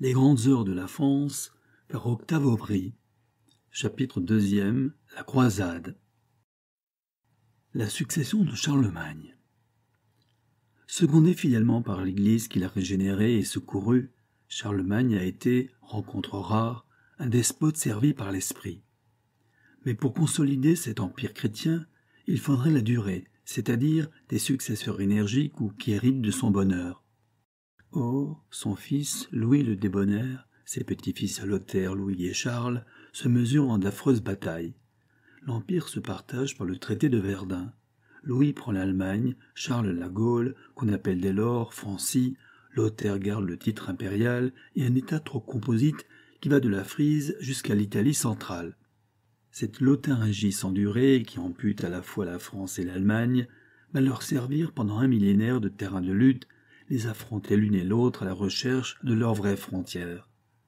Les grandes heures de la France par Octave Aubry. Chapitre 2, la croisade. La succession de Charlemagne. Secondé fidèlement par l'Église qu'il a régénérée et secourue, Charlemagne a été, rencontre rare, un despote servi par l'esprit. Mais pour consolider cet empire chrétien, il faudrait la durée, c'est-à-dire des successeurs énergiques ou qui héritent de son bonheur. Or, son fils, Louis le Débonnaire, ses petits-fils Lothaire, Louis et Charles, se mesurent en d'affreuses batailles. L'empire se partage par le traité de Verdun. Louis prend l'Allemagne, Charles la Gaule, qu'on appelle dès lors Francie, Lothaire garde le titre impérial et un état trop composite qui va de la Frise jusqu'à l'Italie centrale. Cette Lotharingie sans durée, qui ampute à la fois la France et l'Allemagne, va leur servir pendant un millénaire de terrain de lutte, les affronter l'une et l'autre à la recherche de leurs vraies frontières.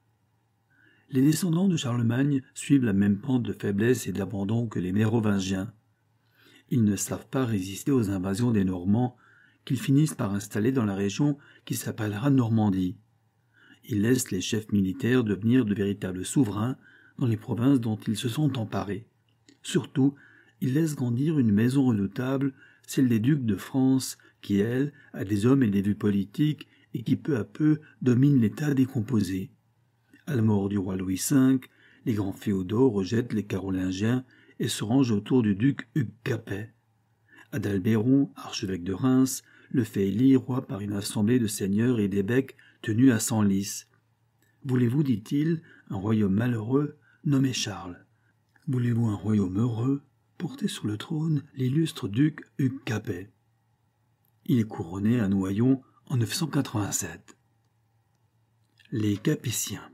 Les descendants de Charlemagne suivent la même pente de faiblesse et d'abandon que les Mérovingiens. Ils ne savent pas résister aux invasions des Normands, qu'ils finissent par installer dans la région qui s'appellera Normandie. Ils laissent les chefs militaires devenir de véritables souverains dans les provinces dont ils se sont emparés. Surtout, ils laissent grandir une maison redoutable, celle des ducs de France, qui, elle, a des hommes et des vues politiques et qui peu à peu domine l'État décomposé. À la mort du roi Louis V, les grands féodaux rejettent les Carolingiens et se rangent autour du duc Hugues Capet. Adalbéron, archevêque de Reims, le fait élire roi par une assemblée de seigneurs et d'évêques tenus à Senlis. Voulez-vous, dit-il, un royaume malheureux, nommé Charles. Voulez-vous un royaume heureux, porté sur le trône l'illustre duc Hugues Capet. Il est couronné à Noyon en 987. Les Capétiens.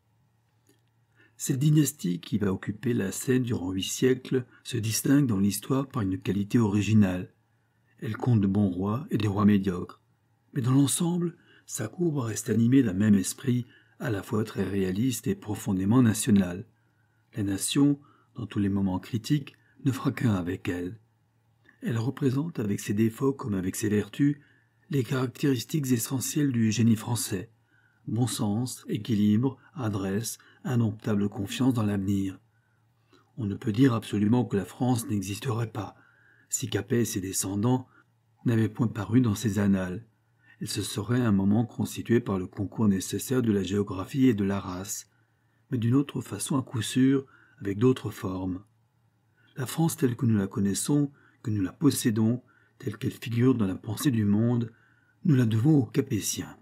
Cette dynastie qui va occuper la scène durant 8 siècles se distingue dans l'histoire par une qualité originale. Elle compte de bons rois et des rois médiocres. Mais dans l'ensemble, sa courbe reste animée d'un même esprit, à la fois très réaliste et profondément national. La nation, dans tous les moments critiques, ne fera qu'un avec elle. Elle représente, avec ses défauts comme avec ses vertus, les caractéristiques essentielles du génie français. Bon sens, équilibre, adresse, indomptable confiance dans l'avenir. On ne peut dire absolument que la France n'existerait pas, si Capet et ses descendants n'avaient point paru dans ses annales. Elle se serait un moment constituée par le concours nécessaire de la géographie et de la race, mais d'une autre façon à coup sûr, avec d'autres formes. La France telle que nous la connaissons, que nous la possédons, telle qu'elle figure dans la pensée du monde, nous la devons aux Capétiens.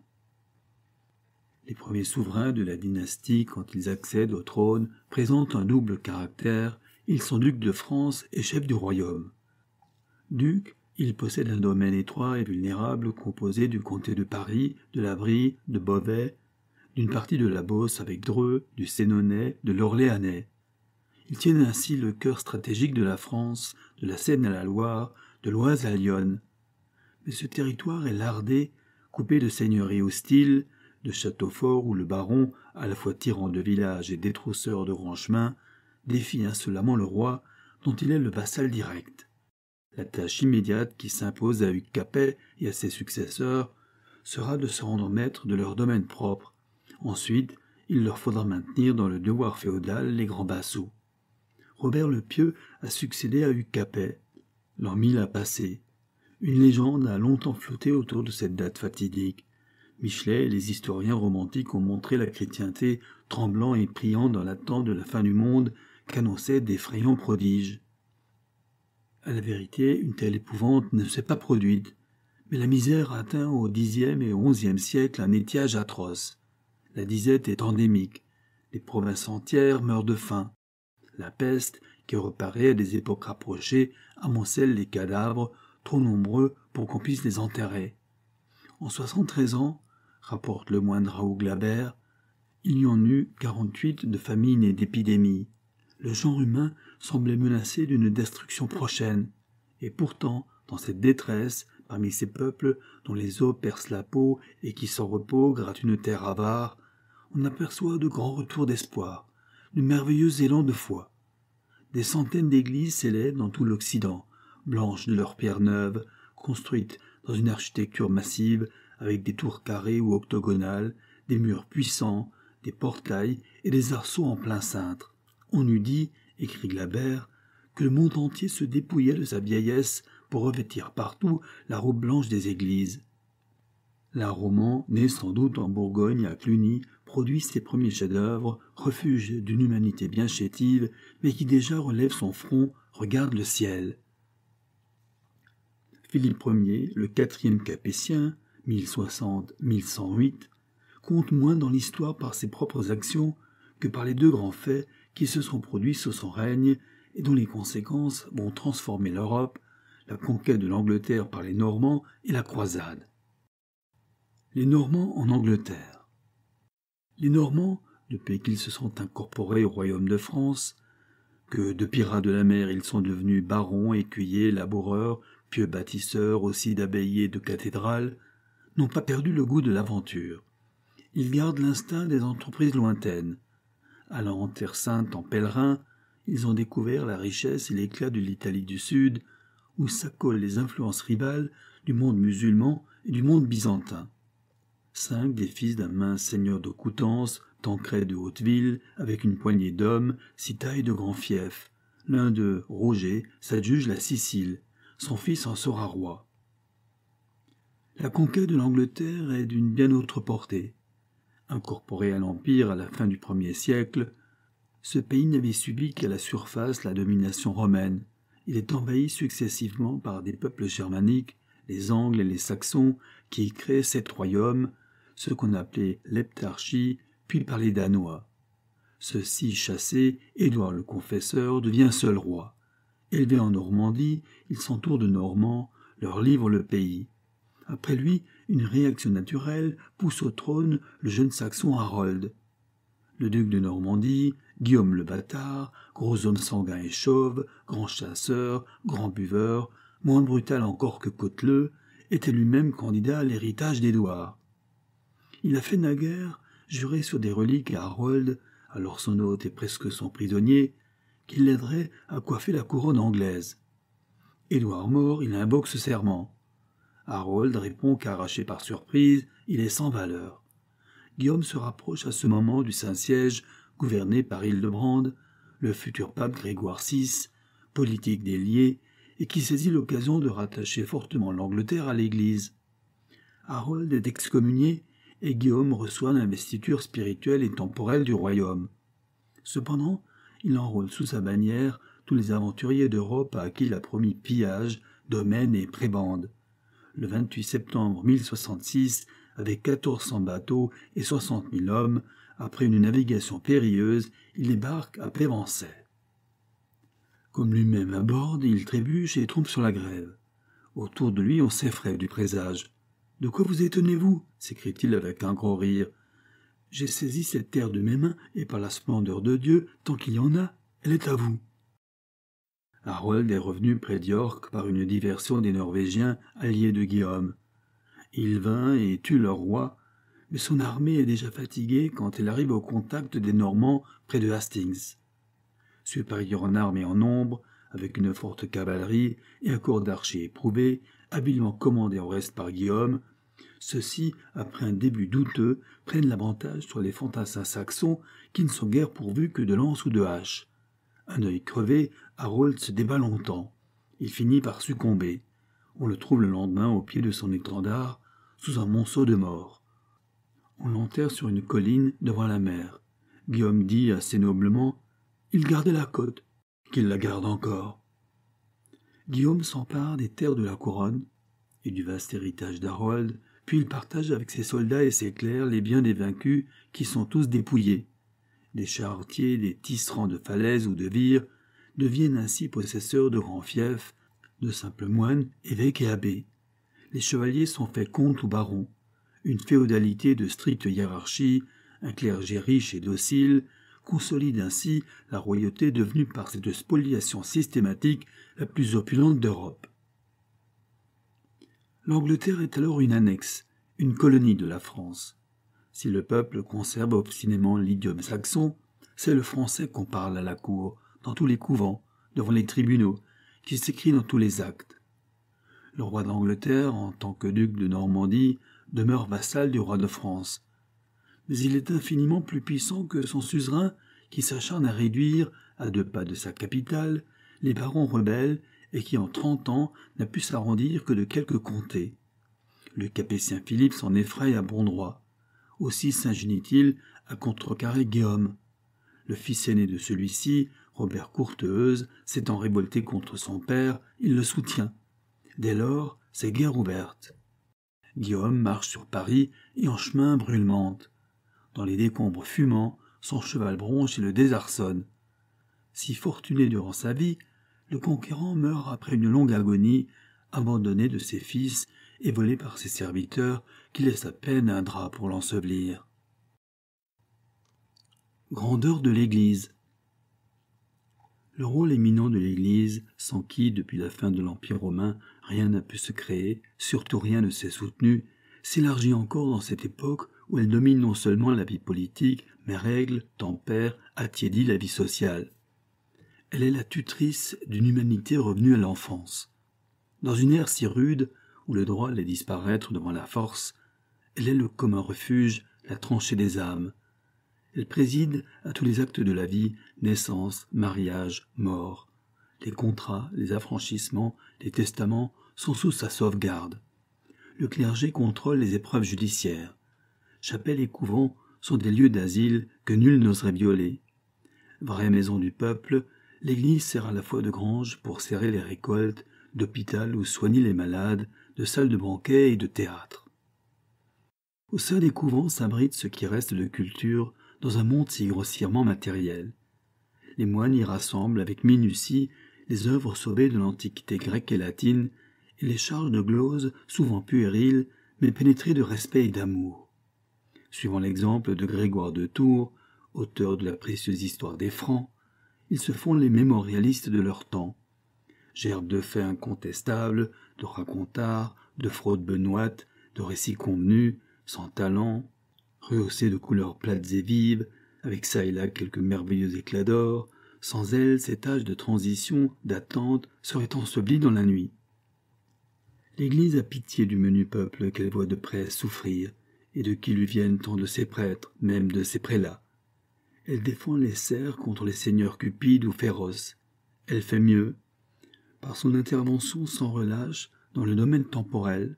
Les premiers souverains de la dynastie, quand ils accèdent au trône, présentent un double caractère. Ils sont ducs de France et chefs du royaume. Ducs, ils possèdent un domaine étroit et vulnérable composé du comté de Paris, de la Brie, de Beauvais, d'une partie de la Beauce avec Dreux, du Sénonais, de l'Orléanais. Ils tiennent ainsi le cœur stratégique de la France, de la Seine à la Loire, de l'Oise à Lyon. Mais ce territoire est lardé, coupé de seigneuries hostiles, de châteaux forts où le baron, à la fois tyran de village et détrousseur de grands chemins, défie insolemment le roi, dont il est le vassal direct. La tâche immédiate qui s'impose à Hugues Capet et à ses successeurs sera de se rendre maître de leur domaine propre. Ensuite, il leur faudra maintenir dans le devoir féodal les grands vassaux. Robert le Pieux a succédé à Hugues Capet. L'an 1000 a passé. Une légende a longtemps flotté autour de cette date fatidique. Michelet et les historiens romantiques ont montré la chrétienté tremblant et priant dans l'attente de la fin du monde qu'annonçaient d'effrayants prodiges. À la vérité, une telle épouvante ne s'est pas produite, mais la misère a atteint au Xe et XIe siècle un étiage atroce. La disette est endémique, les provinces entières meurent de faim. La peste, qui reparaît à des époques rapprochées, amoncelle les cadavres, trop nombreux pour qu'on puisse les enterrer. En 73 ans, rapporte le moine Raoul Glabert, il y en eut 48 de famine et d'épidémie. Le genre humain semblait menacé d'une destruction prochaine. Et pourtant, dans cette détresse, parmi ces peuples dont les eaux percent la peau et qui sans repos grattent une terre avare, on aperçoit de grands retours d'espoir, de merveilleux élans de foi. Des centaines d'églises s'élèvent dans tout l'Occident, blanches de leurs pierres neuves, construites dans une architecture massive, avec des tours carrées ou octogonales, des murs puissants, des portails et des arceaux en plein cintre. On eût dit, écrit Glabert, que le monde entier se dépouillait de sa vieillesse pour revêtir partout la robe blanche des églises. L'art roman, né sans doute en Bourgogne à Cluny, produit ses premiers chefs-d'œuvre, refuge d'une humanité bien chétive, mais qui déjà relève son front, regarde le ciel. Philippe Ier, le 4e Capétien, 1060-1108, compte moins dans l'histoire par ses propres actions que par les deux grands faits qui se sont produits sous son règne et dont les conséquences vont transformer l'Europe, la conquête de l'Angleterre par les Normands et la croisade. Les Normands en Angleterre. Les Normands, depuis qu'ils se sont incorporés au royaume de France, que de pirates de la mer ils sont devenus barons, écuyers, laboureurs, pieux bâtisseurs aussi d'abbayes et de cathédrales, n'ont pas perdu le goût de l'aventure. Ils gardent l'instinct des entreprises lointaines. Allant en Terre Sainte en pèlerin, ils ont découvert la richesse et l'éclat de l'Italie du Sud, où s'accolent les influences rivales du monde musulman et du monde byzantin. 5 des fils d'un mince seigneur de Coutances, Tancred de Hauteville, avec une poignée d'hommes, s'y taillent de grands fiefs. L'un d'eux, Roger, s'adjuge la Sicile. Son fils en sera roi. La conquête de l'Angleterre est d'une bien autre portée. Incorporé à l'Empire à la fin du 1er siècle, ce pays n'avait subi qu'à la surface la domination romaine. Il est envahi successivement par des peuples germaniques, les Angles et les Saxons, qui y créent 7 royaumes, ceux qu'on appelait l'Heptarchie, puis par les Danois. Ceux-ci chassés, Édouard le Confesseur devient seul roi. Élevé en Normandie, il s'entoure de Normands, leur livre le pays. Après lui, une réaction naturelle pousse au trône le jeune Saxon Harold. Le duc de Normandie, Guillaume le Bâtard, gros homme sanguin et chauve, grand chasseur, grand buveur, moins brutal encore que Cauteleu, était lui-même candidat à l'héritage d'Édouard. Il a fait naguère jurer sur des reliques à Harold, alors son hôte et presque son prisonnier, qu'il l'aiderait à coiffer la couronne anglaise. Édouard mort, il invoque ce serment. Harold répond qu'arraché par surprise, il est sans valeur. Guillaume se rapproche à ce moment du Saint-Siège, gouverné par Hildebrand, le futur pape Grégoire VI, politique délié, et qui saisit l'occasion de rattacher fortement l'Angleterre à l'Église. Harold est excommunié, et Guillaume reçoit l'investiture spirituelle et temporelle du royaume. Cependant, il enrôle sous sa bannière tous les aventuriers d'Europe à qui il a promis pillage, domaines et prébendes. Le 28 septembre 1066, avec 1400 bateaux et 60 000 hommes, après une navigation périlleuse, il débarque à Pévenset. Comme lui-même aborde, il trébuche et trompe sur la grève. Autour de lui, on s'effraie du présage. « De quoi vous étonnez-vous » s'écrie-t-il avec un gros rire. « J'ai saisi cette terre de mes mains, et par la splendeur de Dieu, tant qu'il y en a, elle est à vous. » Harold est revenu près d'York par une diversion des Norvégiens alliés de Guillaume. Il vint et tue leur roi, mais son armée est déjà fatiguée quand elle arrive au contact des Normands près de Hastings. Supérieur en armes et en nombre, avec une forte cavalerie et un corps d'archers éprouvés, habilement commandé au reste par Guillaume, ceux-ci, après un début douteux, prennent l'avantage sur les fantassins saxons qui ne sont guère pourvus que de lances ou de haches. Un œil crevé, Harold se débat longtemps. Il finit par succomber. On le trouve le lendemain au pied de son étendard, sous un monceau de morts. On l'enterre sur une colline devant la mer. Guillaume dit assez noblement « Il gardait la côte, qu'il la garde encore. » Guillaume s'empare des terres de la couronne et du vaste héritage d'Harold, puis il partage avec ses soldats et ses clercs les biens des vaincus qui sont tous dépouillés. Des charretiers, des tisserands de falaises ou de vires deviennent ainsi possesseurs de grands fiefs, de simples moines, évêques et abbés. Les chevaliers sont faits comtes ou barons. Une féodalité de stricte hiérarchie, un clergé riche et docile, consolide ainsi la royauté devenue par cette spoliation systématique la plus opulente d'Europe. L'Angleterre est alors une annexe, une colonie de la France. Si le peuple conserve obstinément l'idiome saxon, c'est le français qu'on parle à la cour, dans tous les couvents, devant les tribunaux, qui s'écrit dans tous les actes. Le roi d'Angleterre, en tant que duc de Normandie, demeure vassal du roi de France. mais il est infiniment plus puissant que son suzerain qui s'acharne à réduire, à 2 pas de sa capitale, les barons rebelles et qui en 30 ans n'a pu s'arrondir que de quelques comtés. Le Capétien Philippe s'en effraie à bon droit. Aussi s'ingénie-t-il à contrecarrer Guillaume. Le fils aîné de celui-ci, Robert Courteheuse, s'étant révolté contre son père, il le soutient. Dès lors, c'est guerre ouverte. Guillaume marche sur Paris et en chemin brûle Mantes. Dans les décombres fumants, son cheval bronche et le désarçonne. Si fortuné durant sa vie, le conquérant meurt après une longue agonie, abandonné de ses fils et volé par ses serviteurs qui laissent à peine un drap pour l'ensevelir. Grandeur de l'Église. Le rôle éminent de l'Église, sans qui, depuis la fin de l'Empire romain, rien n'a pu se créer, surtout rien ne s'est soutenu, s'élargit encore dans cette époque où elle domine non seulement la vie politique, mais règle, tempère, attiédit la vie sociale. Elle est la tutrice d'une humanité revenue à l'enfance. Dans une ère si rude, où le droit allait disparaître devant la force, elle est le commun refuge, la tranchée des âmes. Elle préside à tous les actes de la vie, naissance, mariage, mort. Les contrats, les affranchissements, les testaments sont sous sa sauvegarde. Le clergé contrôle les épreuves judiciaires. Chapelles et couvents sont des lieux d'asile que nul n'oserait violer. Vraie maison du peuple, l'Église sert à la fois de grange pour serrer les récoltes, d'hôpital où soigner les malades, de salle de banquet et de théâtre. Au sein des couvents s'abrite ce qui reste de culture dans un monde si grossièrement matériel. Les moines y rassemblent avec minutie les œuvres sauvées de l'antiquité grecque et latine et les chargent de gloses souvent puériles mais pénétrées de respect et d'amour. Suivant l'exemple de Grégoire de Tours, auteur de la précieuse histoire des Francs, ils se font les mémorialistes de leur temps. Gerbes de faits incontestables, de racontars, de fraudes benoîtes, de récits convenus, sans talent, rehaussés de couleurs plates et vives, avec çà et là quelques merveilleux éclats d'or, sans elles, ces tâches de transition, d'attente, seraient ensevelies dans la nuit. L'Église a pitié du menu peuple qu'elle voit de près souffrir, et de qui lui viennent tant de ses prêtres, même de ses prélats. Elle défend les serfs contre les seigneurs cupides ou féroces. Elle fait mieux. Par son intervention sans relâche dans le domaine temporel,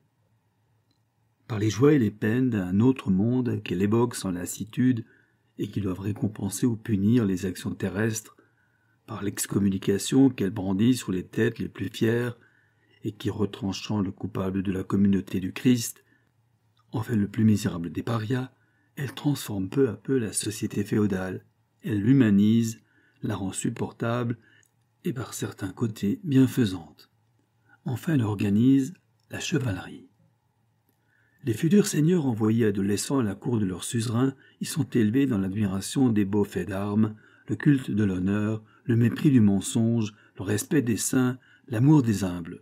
par les joies et les peines d'un autre monde qu'elle évoque sans lassitude et qui doivent récompenser ou punir les actions terrestres, par l'excommunication qu'elle brandit sur les têtes les plus fières et qui, retranchant le coupable de la communauté du Christ, en fait le plus misérable des parias, elle transforme peu à peu la société féodale, elle l'humanise, la rend supportable et par certains côtés bienfaisante. Enfin, elle organise la chevalerie. Les futurs seigneurs envoyés adolescents à la cour de leur suzerain y sont élevés dans l'admiration des beaux faits d'armes, le culte de l'honneur, le mépris du mensonge, le respect des saints, l'amour des humbles.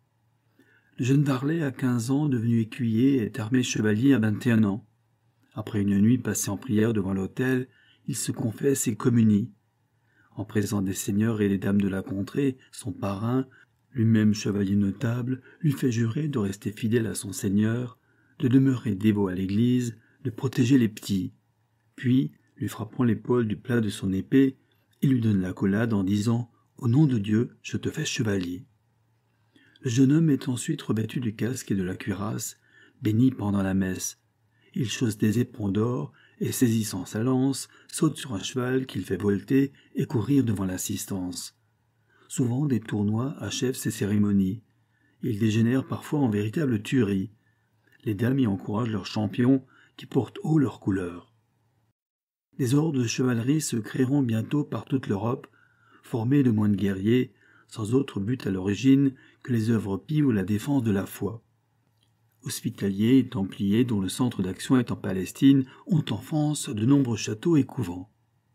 Le jeune Varlet à 15 ans, devenu écuyer, est armé chevalier à 21 ans. Après une nuit passée en prière devant l'autel, il se confesse et communie. En présence des seigneurs et des dames de la contrée, son parrain, lui-même chevalier notable, lui fait jurer de rester fidèle à son seigneur, de demeurer dévot à l'Église, de protéger les petits. Puis, lui frappant l'épaule du plat de son épée, il lui donne l'accolade en disant « Au nom de Dieu, je te fais chevalier ». Le jeune homme est ensuite revêtu du casque et de la cuirasse, béni pendant la messe. Il chausse des éperons d'or et, saisissant sa lance, saute sur un cheval qu'il fait volter et courir devant l'assistance. Souvent, des tournois achèvent ces cérémonies. Ils dégénèrent parfois en véritable tuerie. Les dames y encouragent leurs champions qui portent haut leurs couleurs. Des ordres de chevalerie se créeront bientôt par toute l'Europe, formés de moines guerriers, sans autre but à l'origine que les œuvres pies ou la défense de la foi. Hospitaliers et templiers, dont le centre d'action est en Palestine, ont en France de nombreux châteaux et couvents.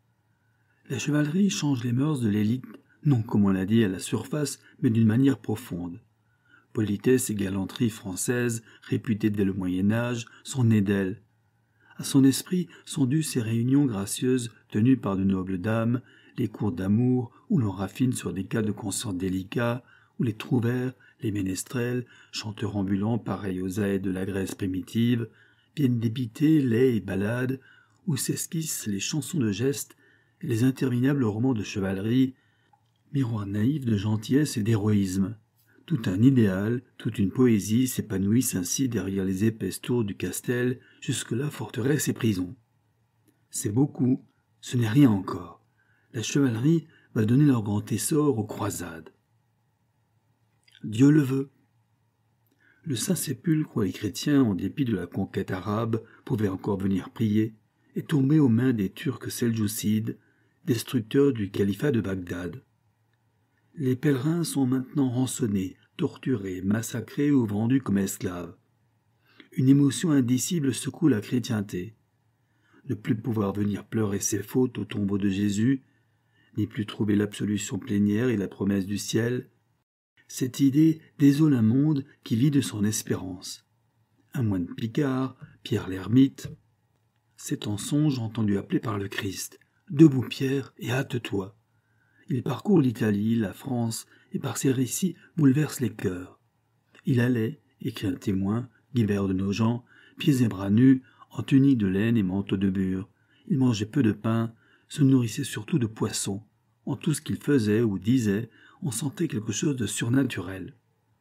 La chevalerie change les mœurs de l'élite, non comme on l'a dit à la surface, mais d'une manière profonde. Politesse et galanterie française, réputées dès le Moyen-Âge, sont nées d'elle. À son esprit sont dues ces réunions gracieuses tenues par de nobles dames, les cours d'amour où l'on raffine sur des cas de conscience délicats, où les trouvères, les ménestrels, chanteurs ambulants pareils aux aèdes de la Grèce primitive, viennent débiter lais et ballades où s'esquissent les chansons de geste et les interminables romans de chevalerie, miroir naïf de gentillesse et d'héroïsme. Tout un idéal, toute une poésie s'épanouissent ainsi derrière les épaisses tours du Castel, jusque-là forteresse et prison. C'est beaucoup, ce n'est rien encore. La chevalerie va donner leur grand essor aux croisades. Dieu le veut. Le Saint-Sépulcre où les chrétiens, en dépit de la conquête arabe, pouvaient encore venir prier, est tombé aux mains des Turcs seldjoucides, destructeurs du califat de Bagdad. Les pèlerins sont maintenant rançonnés, torturés, massacrés ou vendus comme esclaves. Une émotion indicible secoue la chrétienté. Ne plus pouvoir venir pleurer ses fautes au tombeau de Jésus, ni plus trouver l'absolution plénière et la promesse du ciel, cette idée désole un monde qui vit de son espérance. Un moine picard, Pierre l'ermite, s'est en songe entendu appeler par le Christ. « Debout Pierre, et hâte-toi !» Il parcourt l'Italie, la France, et par ses récits bouleverse les cœurs. Il allait, écrit un témoin, Guibert de Nogent, pieds et bras nus, en tunique de laine et manteau de bure. Il mangeait peu de pain, se nourrissait surtout de poissons. En tout ce qu'il faisait ou disait, on sentait quelque chose de surnaturel.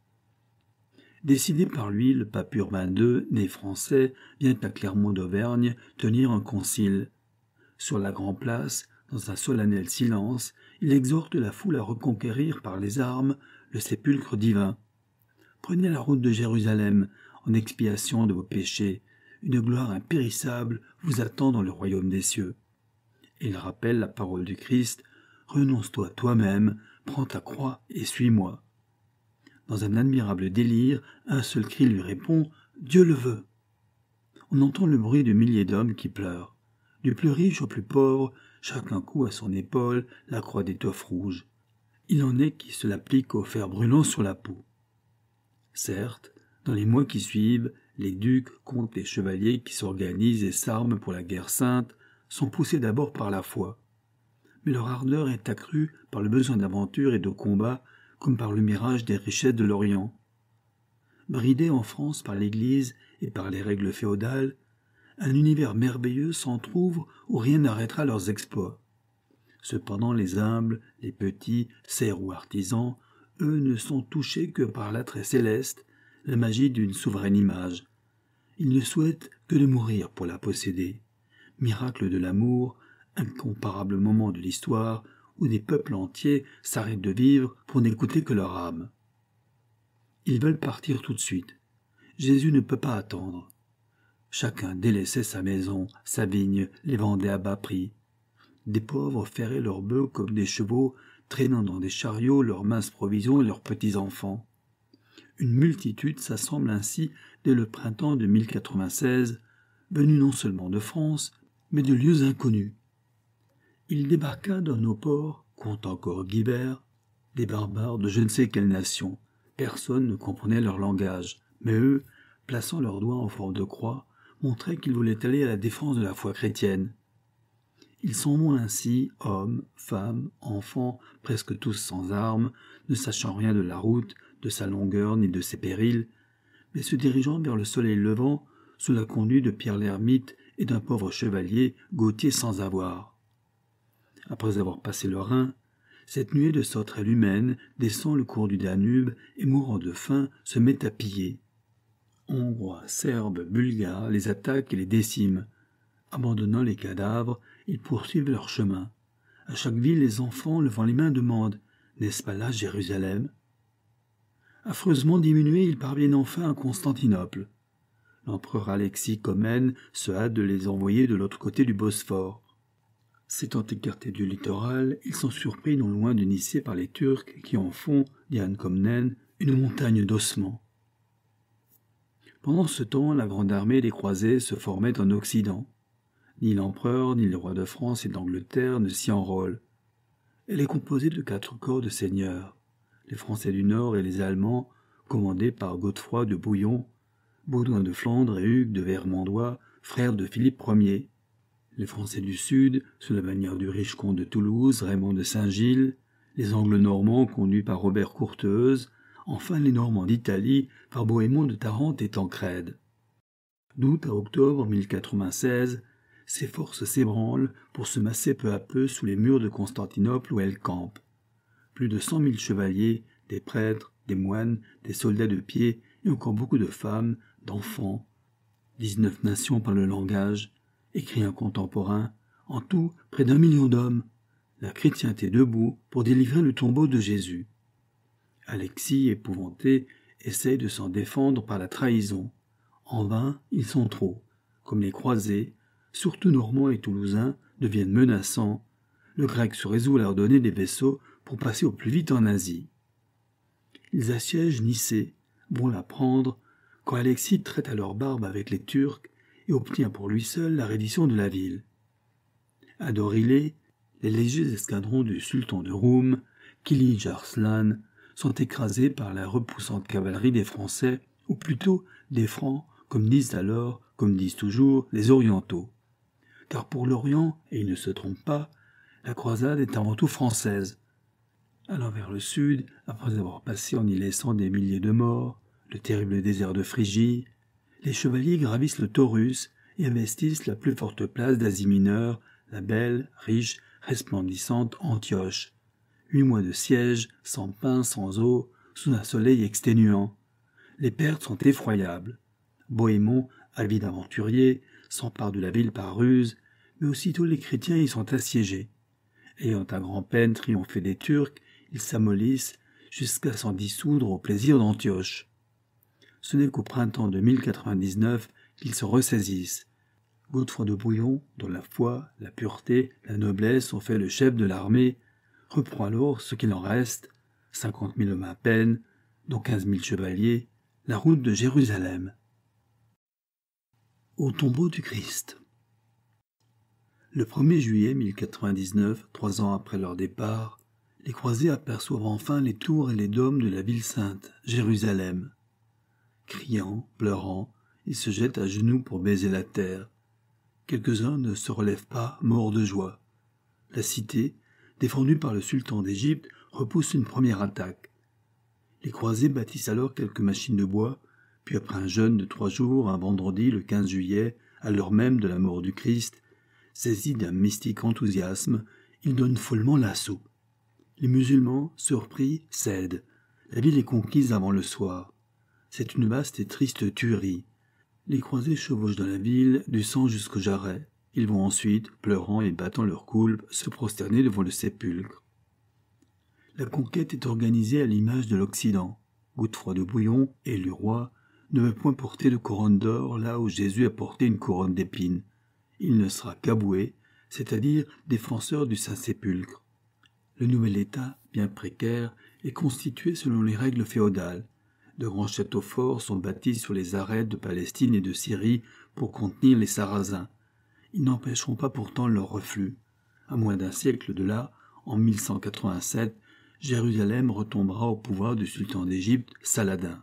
Décidé par lui, le pape Urbain II, né français, vient à Clermont d'Auvergne tenir un concile. Sur la Grand Place, dans un solennel silence, il exhorte la foule à reconquérir par les armes le sépulcre divin. Prenez la route de Jérusalem, en expiation de vos péchés. Une gloire impérissable vous attend dans le royaume des cieux. Et il rappelle la parole du Christ, « Renonce-toi toi-même, prends ta croix et suis-moi. » Dans un admirable délire, un seul cri lui répond, « Dieu le veut !» On entend le bruit de milliers d'hommes qui pleurent. Du plus riche au plus pauvre, chacun coud à son épaule la croix d'étoffe rouge. Il en est qui se l'appliquent au fer brûlant sur la peau. Certes, dans les mois qui suivent, les ducs, comtes et chevaliers qui s'organisent et s'arment pour la guerre sainte sont poussés d'abord par la foi. Mais leur ardeur est accrue par le besoin d'aventure et de combat, comme par le mirage des richesses de l'Orient. Bridé en France par l'Église et par les règles féodales, un univers merveilleux s'entr'ouvre où rien n'arrêtera leurs exploits. Cependant les humbles, les petits, serfs ou artisans, eux ne sont touchés que par l'attrait céleste, la magie d'une souveraine image. Ils ne souhaitent que de mourir pour la posséder. Miracle de l'amour, incomparable moment de l'histoire où des peuples entiers s'arrêtent de vivre pour n'écouter que leur âme. Ils veulent partir tout de suite. Jésus ne peut pas attendre. Chacun délaissait sa maison, sa vigne, les vendait à bas prix. Des pauvres ferraient leurs bœufs comme des chevaux, traînant dans des chariots leurs minces provisions et leurs petits-enfants. Une multitude s'assemble ainsi dès le printemps de 1096, venue non seulement de France, mais de lieux inconnus. Il débarqua dans nos ports, compte encore Guibert, des barbares de je ne sais quelle nation. Personne ne comprenait leur langage, mais eux, plaçant leurs doigts en forme de croix, montraient qu'ils voulaient aller à la défense de la foi chrétienne. Ils s'en vont ainsi, hommes, femmes, enfants, presque tous sans armes, ne sachant rien de la route, de sa longueur ni de ses périls, mais se dirigeant vers le soleil levant, sous la conduite de Pierre l'ermite et d'un pauvre chevalier, Gauthier sans avoir. Après avoir passé le Rhin, cette nuée de sauterelles humaines descend le cours du Danube et, mourant de faim, se met à piller. Hongrois, Serbes, Bulgares les attaquent et les déciment. Abandonnant les cadavres, ils poursuivent leur chemin. À chaque ville, les enfants, levant les mains, demandent « N'est-ce pas là Jérusalem ?» Affreusement diminués, ils parviennent enfin à Constantinople. L'empereur Alexis Comnène se hâte de les envoyer de l'autre côté du Bosphore. S'étant écartés du littoral, ils sont surpris non loin de Nicée par les Turcs qui en font, dit Anne Comnène, une montagne d'ossements. Pendant ce temps, la grande armée des croisés se formait en Occident. Ni l'empereur, ni les rois de France et d'Angleterre ne s'y enrôlent. Elle est composée de 4 corps de seigneurs, les Français du Nord et les Allemands, commandés par Godefroy de Bouillon, Baudouin de Flandre et Hugues de Vermandois, frères de Philippe Ier. Les Français du Sud, sous la bannière du riche comte de Toulouse, Raymond de Saint-Gilles, les Angles-Normands conduits par Robert Courteheuse, enfin les Normands d'Italie par Bohémond de Tarente et Tancrède. D'août à octobre 1096, ses forces s'ébranlent pour se masser peu à peu sous les murs de Constantinople où elles campent. Plus de 100 000 chevaliers, des prêtres, des moines, des soldats de pied et encore beaucoup de femmes, d'enfants. 19 nations parlent le langage, écrit un contemporain, en tout près d'1 million d'hommes. La chrétienté debout pour délivrer le tombeau de Jésus. Alexis, épouvanté, essaye de s'en défendre par la trahison. En vain, ils sont trop. Comme les croisés, surtout Normands et Toulousains, deviennent menaçants. Le grec se résout à leur donner des vaisseaux pour passer au plus vite en Asie. Ils assiègent Nicée, vont la prendre, quand Alexis traite à leur barbe avec les Turcs et obtient pour lui seul la reddition de la ville. À Dorilé, les légers escadrons du sultan de Roum, Kilij Arslan, sont écrasés par la repoussante cavalerie des Français, ou plutôt des Francs, comme disent alors, comme disent toujours, les Orientaux. Car pour l'Orient, et ils ne se trompent pas, la croisade est avant tout française. Allant vers le sud, après avoir passé en y laissant des milliers de morts, le terrible désert de Phrygie, les chevaliers gravissent le Taurus et investissent la plus forte place d'Asie mineure, la belle, riche, resplendissante Antioche. 8 mois de siège, sans pain, sans eau, sous un soleil exténuant. Les pertes sont effroyables. Bohémond, avide aventurier, s'empare de la ville par ruse, mais aussitôt les chrétiens y sont assiégés. Ayant à grand-peine triomphé des Turcs, ils s'amollissent jusqu'à s'en dissoudre au plaisir d'Antioche. Ce n'est qu'au printemps de 1099 qu'ils se ressaisissent. Godefroy de Bouillon, dont la foi, la pureté, la noblesse ont fait le chef de l'armée, reprend alors ce qu'il en reste, 50 000 hommes à peine, dont 15 000 chevaliers, la route de Jérusalem. Au tombeau du Christ. Le 1er juillet 1099, 3 ans après leur départ, les croisés aperçoivent enfin les tours et les dômes de la ville sainte, Jérusalem. Criant, pleurant, ils se jettent à genoux pour baiser la terre. Quelques-uns ne se relèvent pas, morts de joie. La cité, défendue par le sultan d'Égypte, repousse une première attaque. Les croisés bâtissent alors quelques machines de bois, puis après un jeûne de 3 jours, un vendredi, le 15 juillet, à l'heure même de la mort du Christ, saisis d'un mystique enthousiasme, ils donnent follement l'assaut. Les musulmans, surpris, cèdent. La ville est conquise avant le soir. C'est une vaste et triste tuerie. Les croisés chevauchent dans la ville, du sang jusqu'au jarret. Ils vont ensuite, pleurant et battant leurs coulpes, se prosterner devant le sépulcre. La conquête est organisée à l'image de l'Occident. Godefroy de Bouillon, élu roi, ne veut point porter de couronne d'or là où Jésus a porté une couronne d'épines. Il ne sera qu'aboué, c'est-à-dire défenseur du Saint-Sépulcre. Le nouvel État, bien précaire, est constitué selon les règles féodales. De grands châteaux forts sont bâtis sur les arêtes de Palestine et de Syrie pour contenir les Sarrasins. Ils n'empêcheront pas pourtant leur reflux. À moins d'un siècle de là, en 1187, Jérusalem retombera au pouvoir du sultan d'Égypte, Saladin.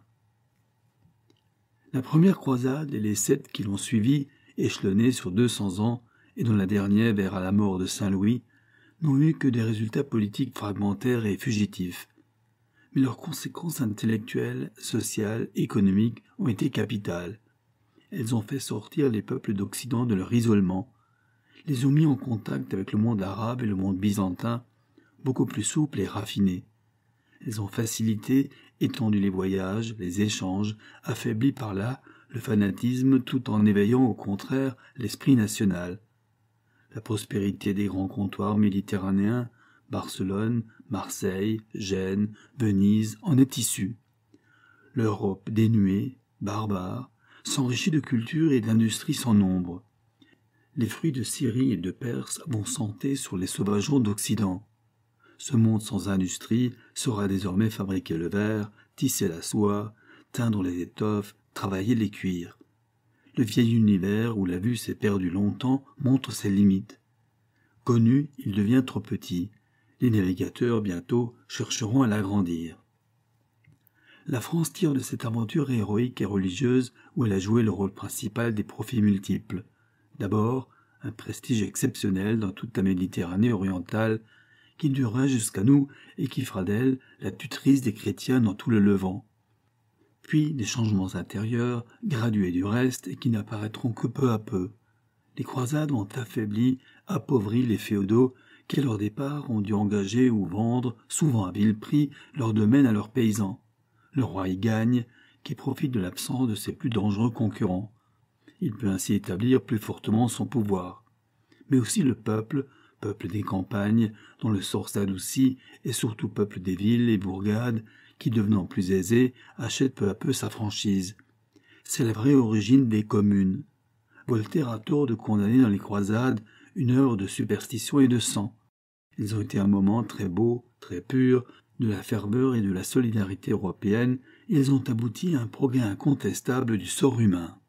La première croisade et les 7 qui l'ont suivie, échelonnées sur 200 ans, et dont la dernière vers la mort de Saint-Louis, n'ont eu que des résultats politiques fragmentaires et fugitifs. Mais leurs conséquences intellectuelles, sociales, économiques ont été capitales. Elles ont fait sortir les peuples d'Occident de leur isolement, les ont mis en contact avec le monde arabe et le monde byzantin, beaucoup plus souple et raffiné. Elles ont facilité, étendu les voyages, les échanges, affaibli par là le fanatisme tout en éveillant au contraire l'esprit national. La prospérité des grands comptoirs méditerranéens, Barcelone, Marseille, Gênes, Venise, en est issue. L'Europe dénuée, barbare, s'enrichit de culture et d'industrie sans nombre. Les fruits de Syrie et de Perse vont santer sur les sauvageons d'Occident. Ce monde sans industrie saura désormais fabriquer le verre, tisser la soie, teindre les étoffes, travailler les cuirs. Le vieil univers où la vue s'est perdue longtemps montre ses limites. Connu, il devient trop petit. Les navigateurs, bientôt, chercheront à l'agrandir. La France tire de cette aventure héroïque et religieuse où elle a joué le rôle principal des profits multiples. D'abord, un prestige exceptionnel dans toute la Méditerranée orientale qui durera jusqu'à nous et qui fera d'elle la tutrice des chrétiens dans tout le Levant. Puis des changements intérieurs, gradués du reste et qui n'apparaîtront que peu à peu. Les croisades ont affaibli, appauvri les féodaux qui, à leur départ, ont dû engager ou vendre, souvent à vil prix, leurs domaines à leurs paysans. Le roi y gagne, qui profite de l'absence de ses plus dangereux concurrents. Il peut ainsi établir plus fortement son pouvoir. Mais aussi le peuple des campagnes, dont le sort s'adoucit, et surtout peuple des villes et bourgades, qui, devenant plus aisés, achète peu à peu sa franchise. C'est la vraie origine des communes. Voltaire a tort de condamner dans les croisades une œuvre de superstition et de sang. Ils ont été un moment très beau, très pur, de la ferveur et de la solidarité européenne. Ils ont abouti à un progrès incontestable du sort humain.